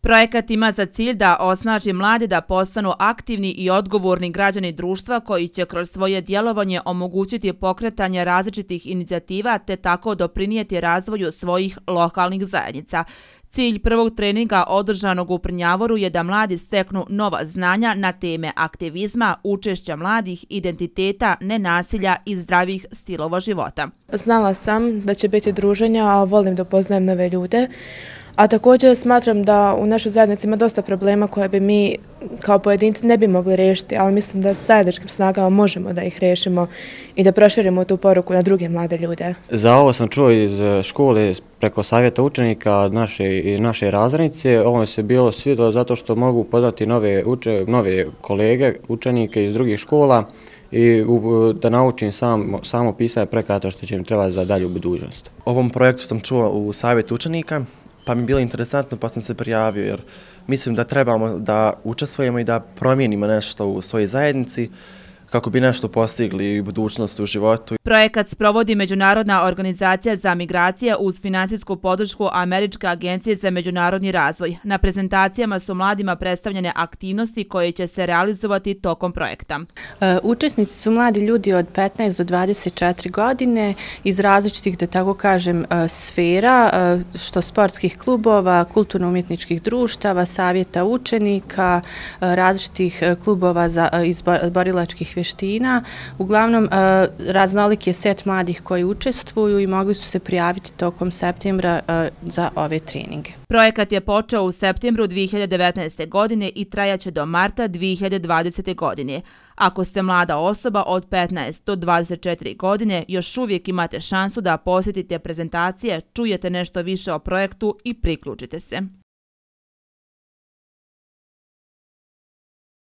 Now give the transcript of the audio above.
Projekat ima za cilj da osnaži mlade da postanu aktivni i odgovorni građani društva koji će kroz svoje djelovanje omogućiti pokretanje različitih inicijativa te tako doprinijeti razvoju svojih lokalnih zajednica. Cilj prvog treninga održanog u Prnjavoru je da mladi steknu nova znanja na teme aktivizma, učešća mladih, identiteta, nenasilja i zdravih stilova života. Znala sam da će biti druženja, a volim da upoznajem nove ljude. A također smatram da u našoj zajednici ima dosta problema koje bi mi kao pojedinci ne bi mogli riješiti, ali mislim da zajedničkim snagama možemo da ih riješimo i da proširimo tu poruku na druge mlade ljude. Za ovo sam čuo iz škole preko savjeta učenika naše razrednice. Ovo se bilo svidjelo zato što mogu upoznati nove kolege, učenike iz drugih škola i da naučim samo pisanje projekata što će im trebati za dalju budućnost. O ovom projektu sam čuo u savjetu učenika, pa mi je bilo interesantno pa sam se prijavio jer mislim da trebamo da učestvujemo i da promijenimo nešto u svojoj zajednici kako bi nešto postigli u budućnosti u životu. Projekat sprovodi Međunarodna organizacija za migracije uz finansijsku podršku Američke agencije za međunarodni razvoj. Na prezentacijama su mladima predstavljene aktivnosti koje će se realizovati tokom projekta. Učesnici su mladi ljudi od 15 do 24 godine iz različitih, da tako kažem, sfera, što sportskih klubova, kulturno-umjetničkih društava, savjeta učenika, različitih klubova iz borilačkih vještina. Uglavnom, raznolik je set mladih koji učestvuju i mogli su se prijaviti tokom septembra za ove treninge. Projekat je počeo u septembru 2019. godine i trajaće do marta 2020. godine. Ako ste mlada osoba od 15 do 24 godine, još uvijek imate šansu da posjetite prezentacije, čujete nešto više o projektu i priključite se.